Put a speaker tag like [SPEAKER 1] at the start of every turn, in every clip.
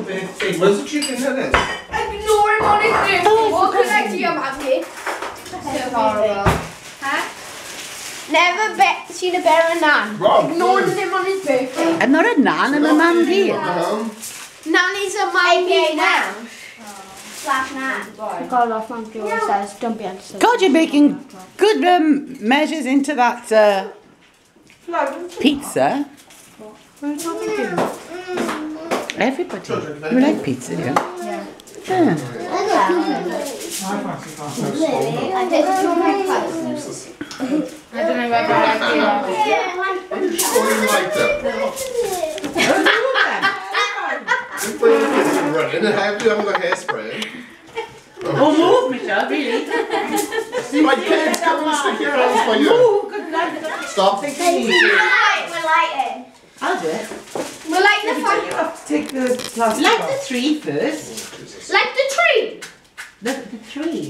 [SPEAKER 1] the birthday. Where's the chicken tennis?
[SPEAKER 2] Ignore him on his birthday. What could I do about it? So horrible. Huh? Never seen a better nan. Ignoring him on his birthday.
[SPEAKER 3] I'm not a nan, I'm a man here.
[SPEAKER 2] Nanny's a man now.
[SPEAKER 4] Slash nan.
[SPEAKER 2] I got off my girl says, don't be anxious.
[SPEAKER 3] God, you're making good measures into that pizza. Everybody. You like pizza, do you? Yeah.
[SPEAKER 4] I did do my class.
[SPEAKER 2] I don't know whether I like it.
[SPEAKER 1] I'm sure you liked it. You're bringing the kids and running, and how you haven't got hairspray?
[SPEAKER 3] Oh, move, Michelle, really?
[SPEAKER 1] My kids, come and stick your hands by you. Stop.
[SPEAKER 4] We're lighting.
[SPEAKER 3] I'll do it.
[SPEAKER 2] We're like the fun.
[SPEAKER 5] You have to take the plastic
[SPEAKER 3] Light
[SPEAKER 5] off.
[SPEAKER 3] the tree first.
[SPEAKER 2] Like the tree.
[SPEAKER 3] The tree.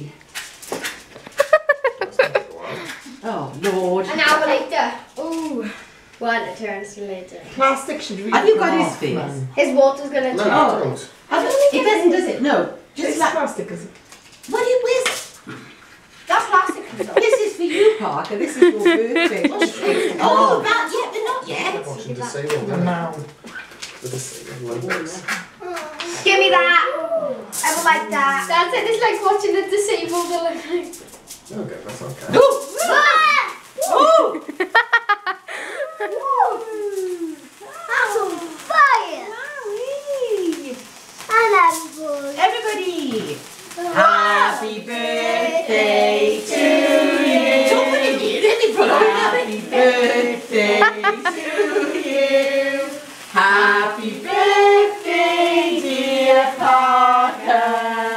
[SPEAKER 3] Oh, Lord.
[SPEAKER 2] An hour later. Ooh. One turns later.
[SPEAKER 5] Plastic should really
[SPEAKER 3] Have you
[SPEAKER 5] come
[SPEAKER 3] got his
[SPEAKER 5] off,
[SPEAKER 3] face?
[SPEAKER 5] man.
[SPEAKER 2] His water's gonna
[SPEAKER 1] No,
[SPEAKER 2] turn.
[SPEAKER 1] I don't.
[SPEAKER 3] It doesn't, does it? No.
[SPEAKER 5] Just
[SPEAKER 3] Just like...
[SPEAKER 5] plastic, is it?
[SPEAKER 3] What is this?
[SPEAKER 2] That's plastic.
[SPEAKER 3] This is for you, Parker. This is your birthday. Oh, that, yeah, but not yet.
[SPEAKER 1] I'm watching Disabled.
[SPEAKER 5] No.
[SPEAKER 1] The Disabled Olympics.
[SPEAKER 4] Give me that. I would like that.
[SPEAKER 2] That's it. It's like watching the disabled Olympics.
[SPEAKER 1] Okay, that's okay.
[SPEAKER 4] That's on fire. I love boys.
[SPEAKER 3] Everybody. Happy birthday to you. Somebody did it. Happy birthday to you. Happy birthday, dear Parker.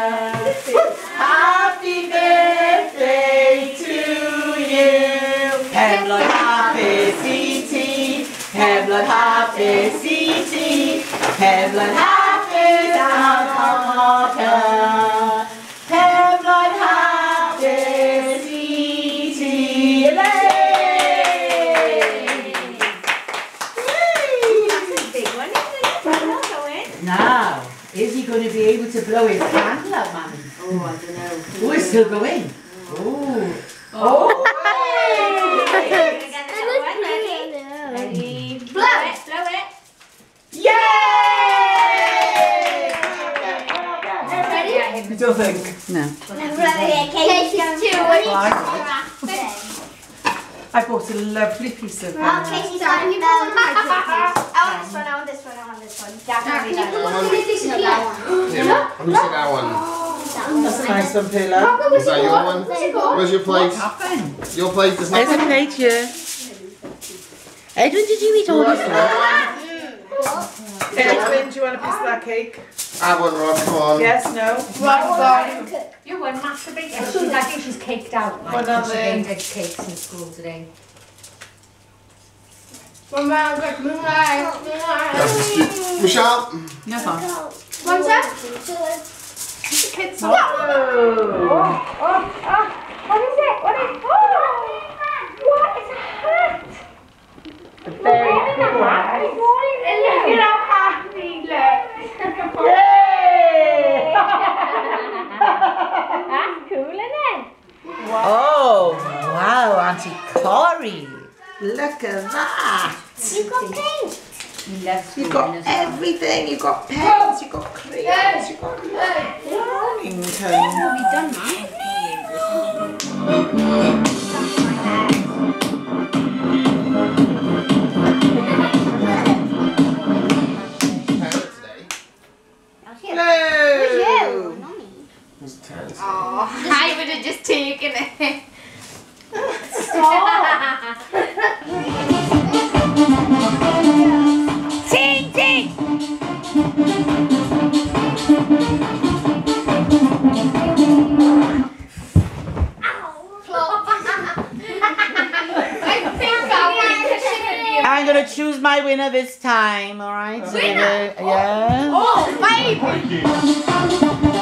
[SPEAKER 3] Happy birthday to you. Hebloid happy city. Hebloid happy city. Hebloid happy down Parker. Hebloid happy city. Now, is he going to be able to blow his candle up, man?
[SPEAKER 2] Oh, I don't know.
[SPEAKER 3] Oh, it's still going. Oh. Oh.
[SPEAKER 2] Ready?
[SPEAKER 4] Blow it. Blow it.
[SPEAKER 3] Yay!
[SPEAKER 4] Ready?
[SPEAKER 5] You don't think?
[SPEAKER 3] No.
[SPEAKER 4] Casey's too.
[SPEAKER 5] I bought a lovely piece of
[SPEAKER 4] Oh, Casey's on. I want this one. I want this one. I want this one. Definitely that one.
[SPEAKER 1] Yeah, I'm just that one.
[SPEAKER 5] That's a nice one, Pilla.
[SPEAKER 1] Is that your one? Where's your plate?
[SPEAKER 3] What happened?
[SPEAKER 1] Your plate is
[SPEAKER 3] There's
[SPEAKER 1] not.
[SPEAKER 3] a plate here. Edwin, did you eat all this?
[SPEAKER 5] Edwin, do you want a piece of that cake?
[SPEAKER 1] Have one, Rob, come on.
[SPEAKER 5] Yes, no?
[SPEAKER 6] You were masturbating. I think she's caked out. Like,
[SPEAKER 5] What are
[SPEAKER 6] she
[SPEAKER 5] they?
[SPEAKER 6] did cakes in school today.
[SPEAKER 1] Michelle.
[SPEAKER 3] No fun.
[SPEAKER 2] What's that?
[SPEAKER 5] Kids.
[SPEAKER 4] What is it? What is it? Oh! What is a hat?
[SPEAKER 5] Very cool.
[SPEAKER 4] Look at how happy he looks.
[SPEAKER 5] Yay!
[SPEAKER 4] That's cool, isn't it?
[SPEAKER 3] Oh, wow, Auntie Corey. Look at that.
[SPEAKER 4] You got pink.
[SPEAKER 5] You've got everything. You've got pens, you've got crayons, you've got Remington.
[SPEAKER 4] Hello.
[SPEAKER 2] I would have just taken it.
[SPEAKER 3] Ting, ting. I'm going to choose my winner this time, all right? So yeah?
[SPEAKER 2] Oh, baby!